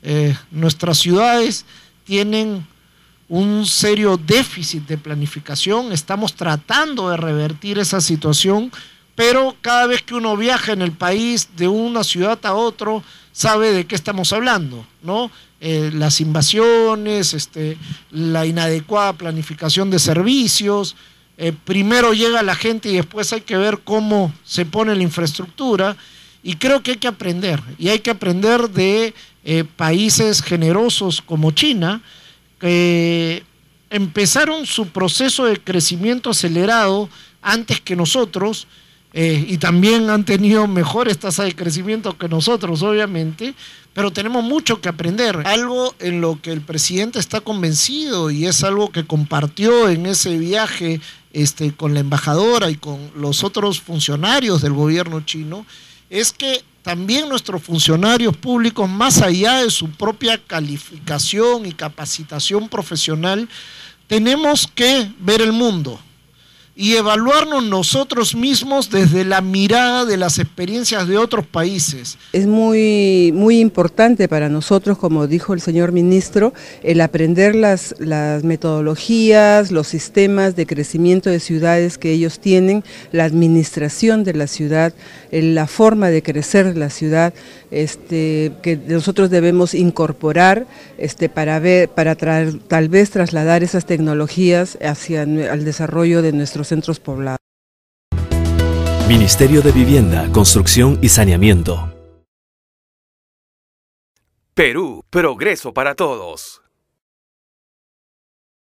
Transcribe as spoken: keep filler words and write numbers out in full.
Eh, nuestras ciudades tienen un serio déficit de planificación, estamos tratando de revertir esa situación, pero cada vez que uno viaja en el país de una ciudad a otro, sabe de qué estamos hablando, ¿no? Eh, las invasiones, este, la inadecuada planificación de servicios, eh, primero llega la gente y después hay que ver cómo se pone la infraestructura, y creo que hay que aprender, y hay que aprender de eh, países generosos como China, que empezaron su proceso de crecimiento acelerado antes que nosotros, eh, y también han tenido mejores tasas de crecimiento que nosotros, obviamente, pero tenemos mucho que aprender. Algo en lo que el presidente está convencido, y es algo que compartió en ese viaje este, con la embajadora y con los otros funcionarios del gobierno chino, es que también nuestros funcionarios públicos, más allá de su propia calificación y capacitación profesional, tenemos que ver el mundo y evaluarnos nosotros mismos desde la mirada de las experiencias de otros países. Es muy, muy importante para nosotros, como dijo el señor ministro, el aprender las, las metodologías, los sistemas de crecimiento de ciudades que ellos tienen, la administración de la ciudad, la forma de crecer la ciudad, este, que nosotros debemos incorporar este, para, ver, para traer, tal vez trasladar esas tecnologías hacia el desarrollo de nuestros centros poblados. Ministerio de Vivienda, Construcción y Saneamiento. Perú, progreso para todos.